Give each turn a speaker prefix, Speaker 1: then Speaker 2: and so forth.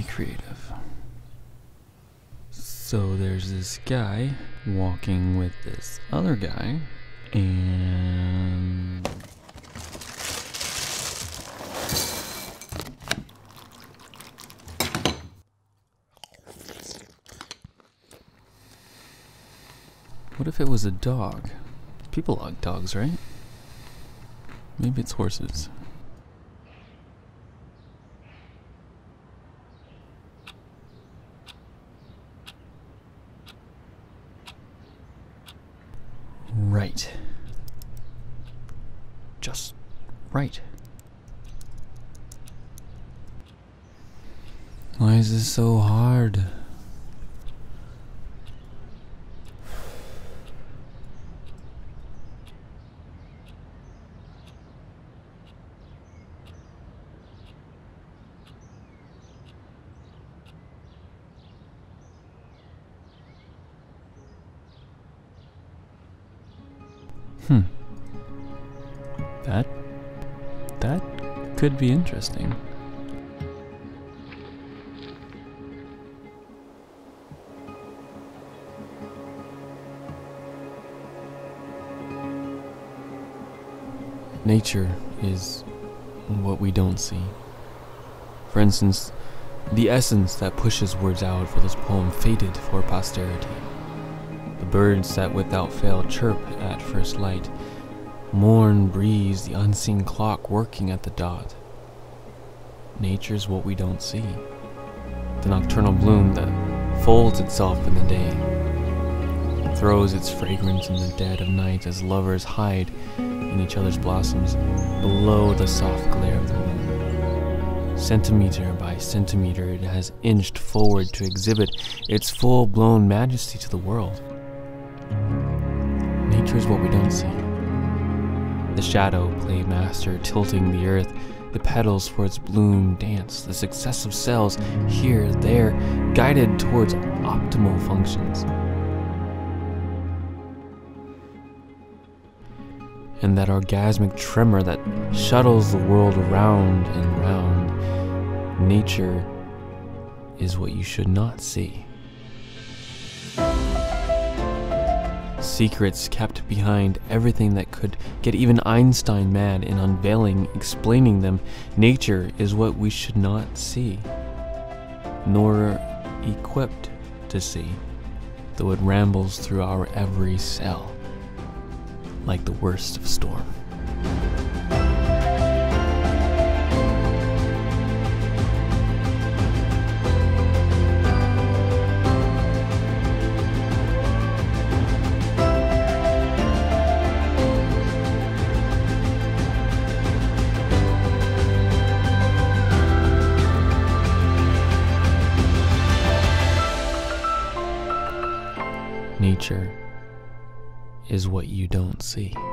Speaker 1: creative. So there's this guy walking with this other guy, and what if it was a dog? People like dogs, right? Maybe it's horses. Right. Just right. Why is this so hard? That could be interesting. Nature is what we don't see. For instance, the essence that pushes words out for this poem faded for posterity. The birds that without fail chirp at first light. Morn breeze, the unseen clock working at the dot. Nature's what we don't see. The nocturnal bloom that folds itself in the day, throws its fragrance in the dead of night as lovers hide in each other's blossoms below the soft glare of the moon. Centimeter by centimeter, it has inched forward to exhibit its full-blown majesty to the world. Nature's what we don't see. The shadow play master tilting the earth, the petals for its bloom dance, the successive cells here, there, guided towards optimal functions. And that orgasmic tremor that shuttles the world round and round. Nature is what you should not see. Secrets kept behind everything that could get even Einstein mad in unveiling, explaining them. Nature is what we should not see, nor equipped to see, though it rambles through our every cell, like the worst of storm. Nature is what you don't see.